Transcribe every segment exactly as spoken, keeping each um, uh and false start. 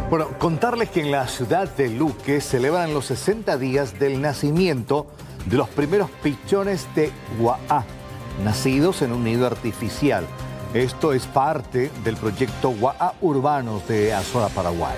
Bueno, contarles que en la ciudad de Luque celebran los sesenta días del nacimiento de los primeros pichones de Guaá, nacidos en un nido artificial. Esto es parte del proyecto Guaá Urbanos de Azora, Paraguay.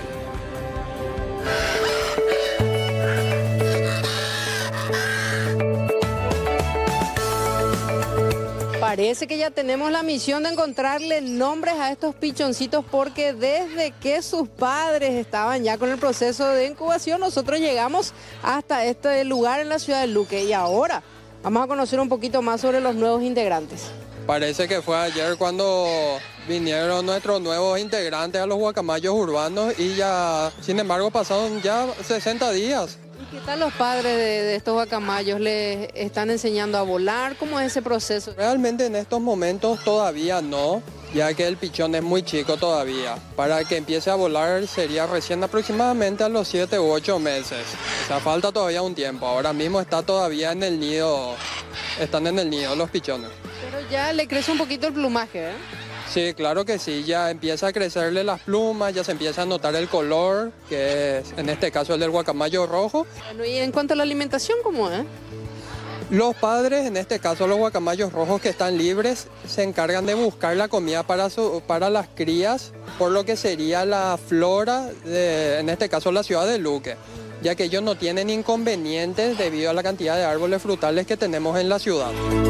Parece que ya tenemos la misión de encontrarle nombres a estos pichoncitos, porque desde que sus padres estaban ya con el proceso de incubación, nosotros llegamos hasta este lugar en la ciudad de Luque y ahora vamos a conocer un poquito más sobre los nuevos integrantes. Parece que fue ayer cuando vinieron nuestros nuevos integrantes a los guacamayos urbanos y ya, sin embargo, pasaron ya sesenta días. ¿Qué tal los padres de, de estos guacamayos? ¿Les están enseñando a volar? ¿Cómo es ese proceso? Realmente en estos momentos todavía no, ya que el pichón es muy chico todavía. Para que empiece a volar sería recién aproximadamente a los siete u ocho meses. O sea, falta todavía un tiempo. Ahora mismo está todavía en el nido, están en el nido los pichones. Pero ya le crece un poquito el plumaje, ¿eh? Sí, claro que sí, ya empieza a crecerle las plumas, ya se empieza a notar el color, que es en este caso el del guacamayo rojo. Bueno, y en cuanto a la alimentación, ¿cómo es? Los padres, en este caso los guacamayos rojos que están libres, se encargan de buscar la comida para, su, para las crías, por lo que sería la flora, de, en este caso la ciudad de Luque, ya que ellos no tienen inconvenientes debido a la cantidad de árboles frutales que tenemos en la ciudad.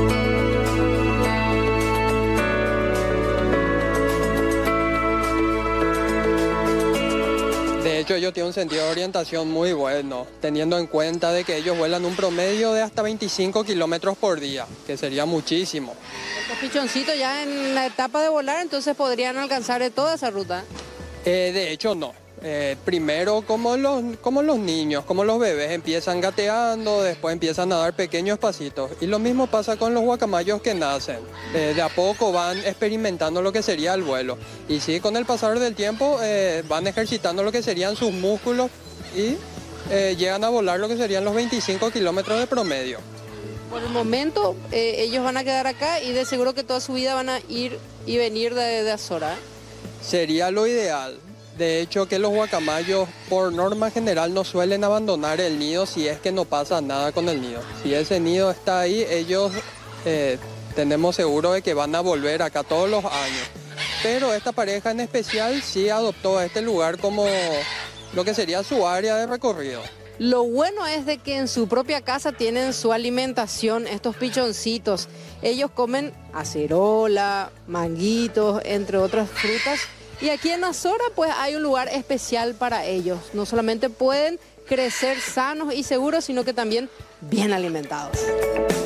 De hecho, ellos tienen un sentido de orientación muy bueno, teniendo en cuenta de que ellos vuelan un promedio de hasta veinticinco kilómetros por día, que sería muchísimo. Estos pichoncitos ya en la etapa de volar, entonces podrían alcanzar toda esa ruta. Eh, de hecho, no. Eh, primero, como los, como los niños, como los bebés, empiezan gateando, después empiezan a dar pequeños pasitos. Y lo mismo pasa con los guacamayos que nacen. Eh, de a poco van experimentando lo que sería el vuelo. Y sí, con el pasar del tiempo eh, van ejercitando lo que serían sus músculos y eh, llegan a volar lo que serían los veinticinco kilómetros de promedio. Por el momento, eh, ellos van a quedar acá y de seguro que toda su vida van a ir y venir de, de Azora. Sería lo ideal. De hecho, que los guacamayos por norma general no suelen abandonar el nido si es que no pasa nada con el nido. Si ese nido está ahí, ellos eh, tenemos seguro de que van a volver acá todos los años. Pero esta pareja en especial sí adoptó a este lugar como lo que sería su área de recorrido. Lo bueno es de que en su propia casa tienen su alimentación, estos pichoncitos. Ellos comen acerola, manguitos, entre otras frutas. Y aquí en Azora pues hay un lugar especial para ellos. No solamente pueden crecer sanos y seguros, sino que también bien alimentados.